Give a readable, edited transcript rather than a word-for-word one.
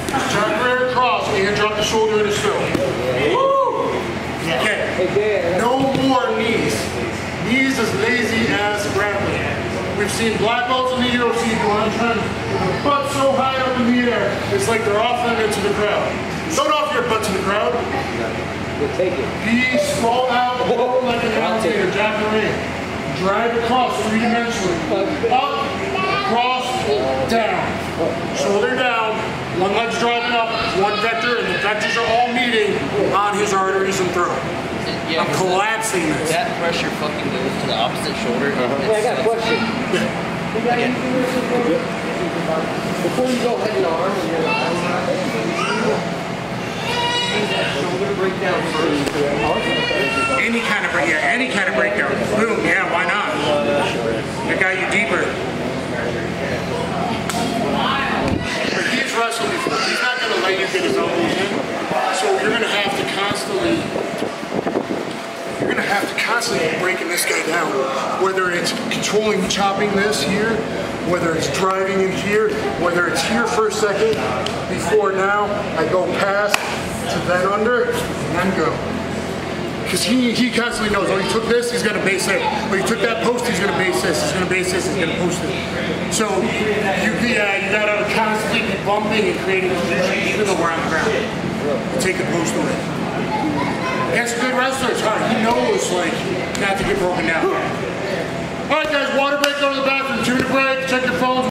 Turn rear across and drop the shoulder in a still. Woo! Okay. No more knees. Knees as lazy as grappling. We've seen black belts in the UFC going trying with their butt so high up in the air, it's like they're offing it to the crowd. Don't offer your butt to the crowd. We'll take it. Be sprawled out, roll like an alligator, Jack LaRae. Drive across three-dimensionally. Up, across, down. Shoulder down. One leg's driving up, one vector, and the vectors are all meeting on his arteries and throat. Yeah, I'm collapsing this. That pressure fucking goes to the opposite shoulder. Hey, I got a question. Before you go head and arm, when you're shoulder breakdown first. Any kind of breakdown. Boom, yeah, why not? That got you deeper. But he's wrestled before. He's not going to let you get his elbows in. So you're going to have to constantly be breaking this guy down. Whether it's controlling, chopping this here, whether it's driving in here, whether it's here for a second, before now, I go past to then under, and then go. Because he constantly knows, oh, he took this, he's going to base it. Oh, he took that post, he's going to base this. He's going to base this, he's going to post it. So you got to constantly be bumping and creating position, even though we're on the ground. Take the post away. Against a good wrestler, it's hard. He knows, like, not to get broken down. All right, guys, water break, go to the bathroom. 2 minute break, check your phones.